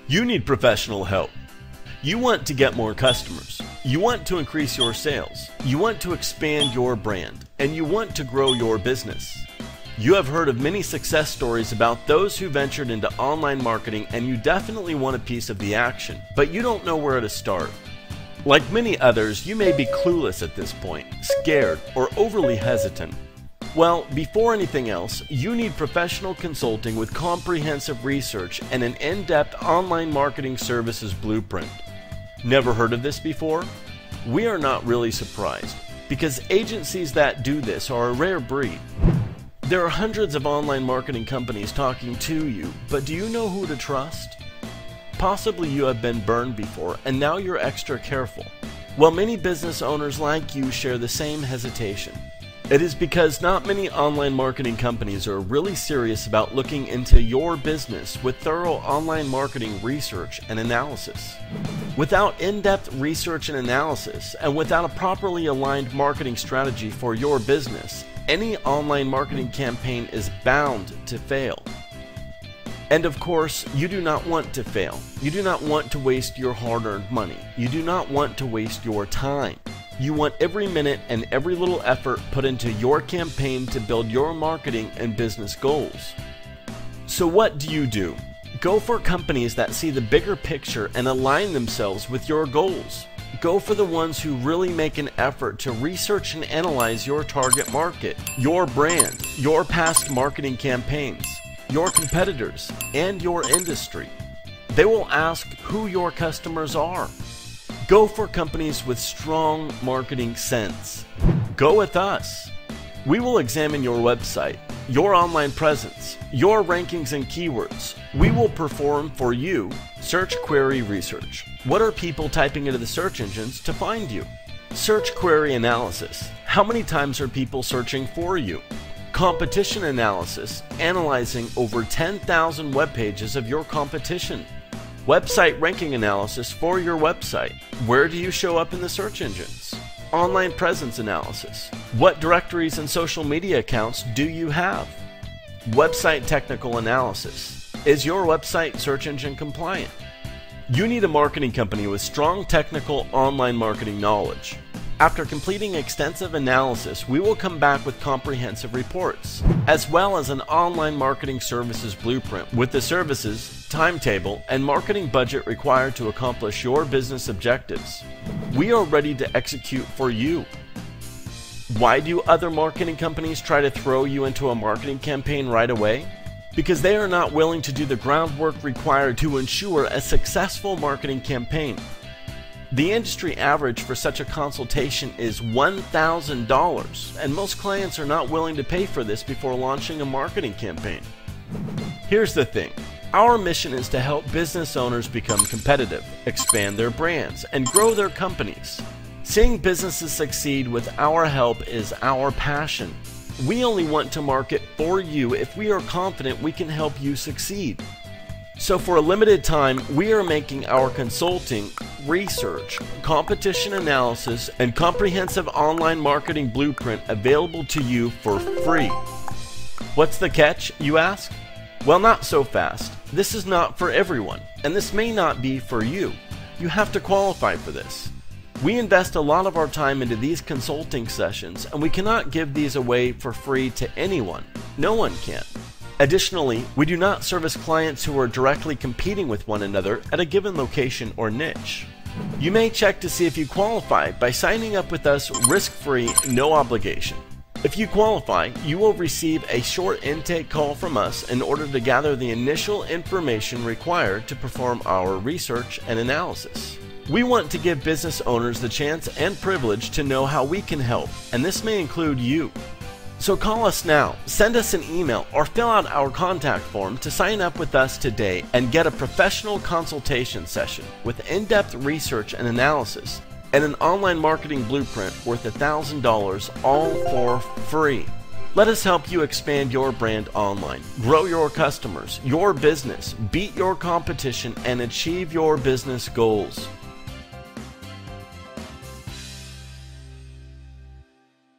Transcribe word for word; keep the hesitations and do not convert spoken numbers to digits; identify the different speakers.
Speaker 1: You need professional help. You want to get more customers. You want to increase your sales. You want to expand your brand. And you want to grow your business. You have heard of many success stories about those who ventured into online marketing, and you definitely want a piece of the action, but you don't know where to start. Like many others, you may be clueless at this point, scared, or overly hesitant. Well, before anything else, you need professional consulting with comprehensive research and an in-depth online marketing services blueprint. Never heard of this before? We are not really surprised, because agencies that do this are a rare breed. There are hundreds of online marketing companies talking to you, but do you know who to trust? Possibly you have been burned before, and now you're extra careful. Well, many business owners like you share the same hesitation. It is because not many online marketing companies are really serious about looking into your business with thorough online marketing research and analysis. Without in-depth research and analysis, and without a properly aligned marketing strategy for your business, any online marketing campaign is bound to fail. And of course, you do not want to fail. You do not want to waste your hard-earned money. You do not want to waste your time. You want every minute and every little effort put into your campaign to build your marketing and business goals. So what do you do? Go for companies that see the bigger picture and align themselves with your goals. Go for the ones who really make an effort to research and analyze your target market, your brand, your past marketing campaigns, your competitors, and your industry. They will ask who your customers are. Go for companies with strong marketing sense. Go with us. We will examine your website, your online presence, your rankings and keywords. We will perform for you search query research. What are people typing into the search engines to find you? Search query analysis. How many times are people searching for you? Competition analysis, analyzing over ten thousand web pages of your competition. Website ranking analysis for your website. Where do you show up in the search engines? Online presence analysis. What directories and social media accounts do you have? Website technical analysis. Is your website search engine compliant? You need a marketing company with strong technical online marketing knowledge. After completing extensive analysis, we will come back with comprehensive reports, as well as an online marketing services blueprint with the services, timetable, and marketing budget required to accomplish your business objectives. We are ready to execute for you. Why do other marketing companies try to throw you into a marketing campaign right away? Because they are not willing to do the groundwork required to ensure a successful marketing campaign. The industry average for such a consultation is one thousand dollars, and most clients are not willing to pay for this before launching a marketing campaign. Here's the thing. Our mission is to help business owners become competitive, expand their brands, and grow their companies. Seeing businesses succeed with our help is our passion. We only want to market for you if we are confident we can help you succeed. So for a limited time, we are making our consulting, research, competition analysis, and comprehensive online marketing blueprint available to you for free. What's the catch, you ask? Well, not so fast. This is not for everyone, and this may not be for you. You have to qualify for this. We invest a lot of our time into these consulting sessions, and we cannot give these away for free to anyone. No one can. Additionally, we do not service clients who are directly competing with one another at a given location or niche. You may check to see if you qualify by signing up with us risk-free, no obligation. If you qualify, you will receive a short intake call from us in order to gather the initial information required to perform our research and analysis. We want to give business owners the chance and privilege to know how we can help, and this may include you. So call us now, send us an email, or fill out our contact form to sign up with us today and get a professional consultation session with in-depth research and analysis and an online marketing blueprint worth one thousand dollars, all for free. Let us help you expand your brand online, grow your customers, your business, beat your competition, and achieve your business goals.